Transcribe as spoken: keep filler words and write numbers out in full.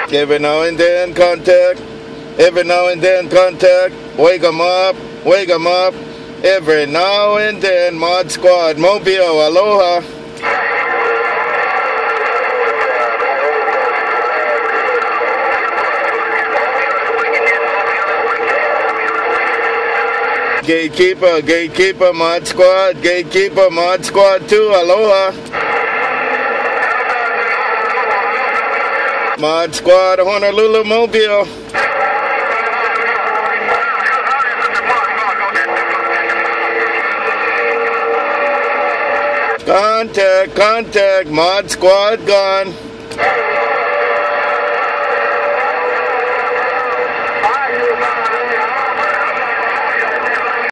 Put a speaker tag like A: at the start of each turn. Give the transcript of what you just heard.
A: Every now and then, contact. Every now and then, contact. Wake 'em up, wake 'em up. Every now and then, Mod Squad, Mobile, aloha. Gatekeeper, Gatekeeper, Mod Squad, Gatekeeper, Mod Squad two, aloha. Mod Squad, Honolulu, Mobile. Contact, contact, Mod Squad gone.